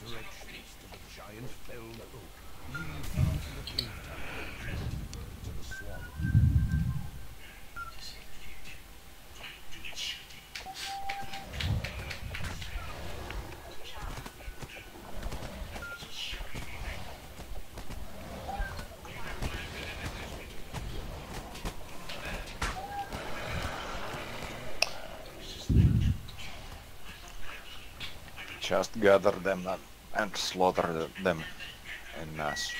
directions to the giant felled oak lead into the cave tunnel deeper into the swamp. Just gather them and slaughter them en masse.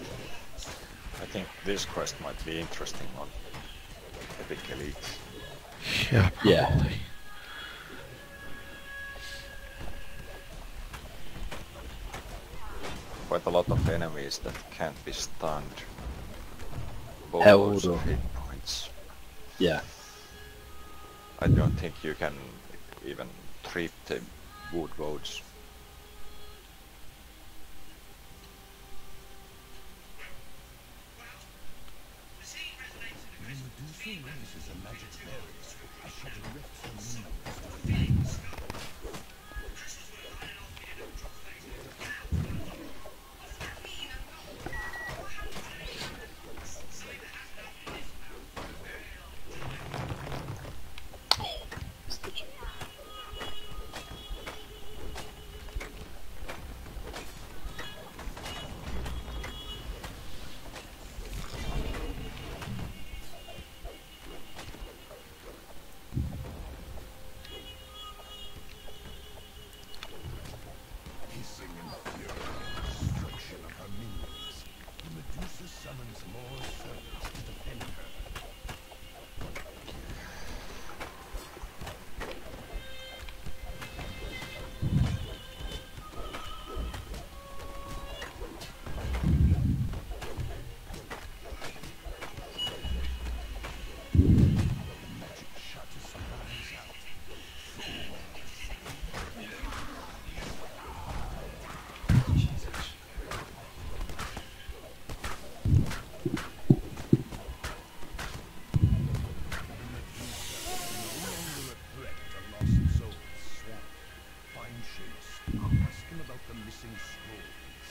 I think this quest might be interesting on Epic Elite. Yeah, probably. Yeah. Quite a lot of enemies that can't be stunned. Boatloads Hell of no. hit points. Yeah. I don't think you can even trip the wood roads. The Medusa raises a magic berries as she directs her minions to flames. Hissing in fury at the destruction of her minions, the Medusa summons more servants to defend her. The magic shot flies out. The Medusa is no longer a threat to Lost Souls Swamp. Find Seamus and ask him about the missing scrolls.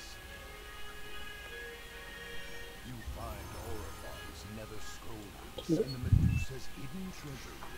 You find Orofon's nether scrolls in the Medusa's hidden treasury.